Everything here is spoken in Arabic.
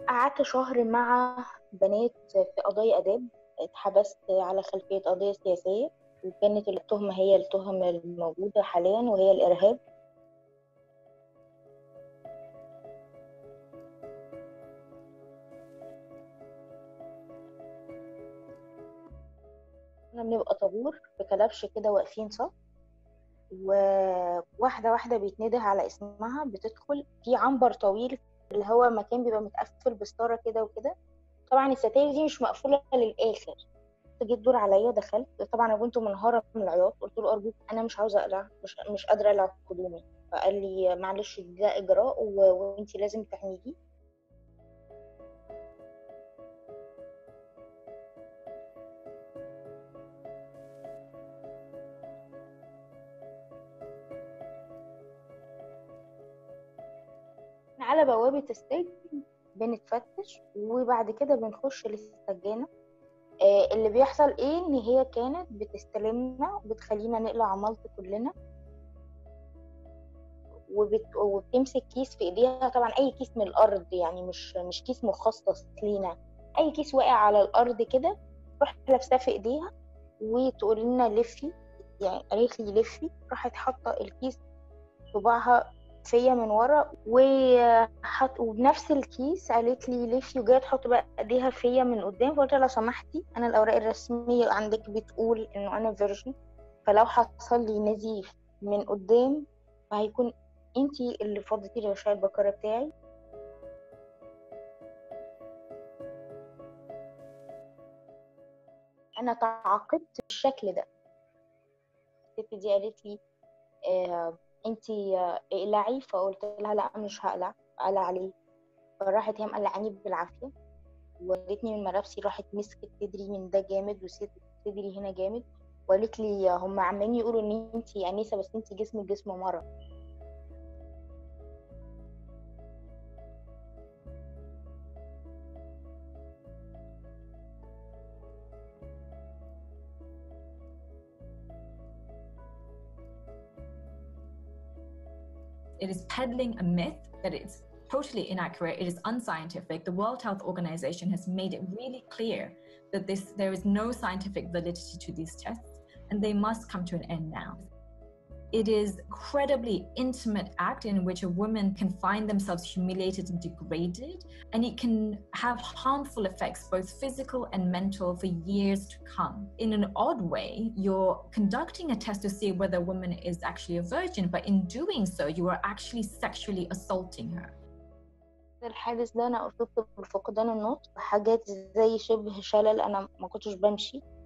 قعدت شهر مع بنات في قضايا آداب. اتحبست على خلفية قضية سياسية، وكانت التهمة هي التهم الموجودة حاليا وهي الإرهاب. كنا بنبقى طابور بكلبش كده واقفين صف، وواحدة واحدة بيتنده على اسمها، بتدخل في عنبر طويل اللي هو مكان بيبقى متقفل بستارة كده وكده. طبعا الستاير دي مش مقفولة للآخر. جه الدور عليا، دخلت. طبعا انا كنت منهارة من العياط، قلت له ارجوك انا مش عاوزة اقلع، مش قادرة اقلع هدومي. فقال لي معلش ده اجراء وانتي لازم تحميكي. على بوابة السجن بنتفتش، وبعد كده بنخش للسجانة. اللي بيحصل ايه، ان هي كانت بتستلمنا وبتخلينا نقلع عمالة كلنا، وبتمسك كيس في ايديها. طبعا اي كيس من الارض، يعني مش كيس مخصص لينا، اي كيس واقع على الارض كده راح لابساه في ايديها وتقول لنا لفي. يعني قالت لي لفي، راحت حاطه الكيس صباعها فيا من ورا وبنفس الكيس قالت لي لفي، وجايه تحط بقى ايديها فيا من قدام. فقلت لها لو سمحتي، انا الاوراق الرسميه عندك بتقول انه انا فيرجن، فلو حصل لي نزيف من قدام فهيكون انتي اللي فضيتي لي غشاء البكاره بتاعي. انا تعاقدت بالشكل ده. الست دي قالت لي انتي اقلعي، فقلت لها لا مش هقلع. قلع عليه، فراحت هي مقلعاني بالعافيه وادتني من ملابسي. راحت مسكت صدري من ده جامد وصدري هنا جامد، وقالت لي هم عمالين يقولوا ان انتي انيسه بس انتي جسمك جسم مره. It is peddling a myth that it's totally inaccurate, it is unscientific. The World Health Organization has made it really clear that there is no scientific validity to these tests, and they must come to an end now. It is an incredibly intimate act in which a woman can find themselves humiliated and degraded, and it can have harmful effects, both physical and mental, for years to come. In an odd way, you're conducting a test to see whether a woman is actually a virgin, but in doing so, you are actually sexually assaulting her. الحادث ده انا اصبت بفقدان النطق، حاجات زي شبه شلل، انا ما كنتش بمشي.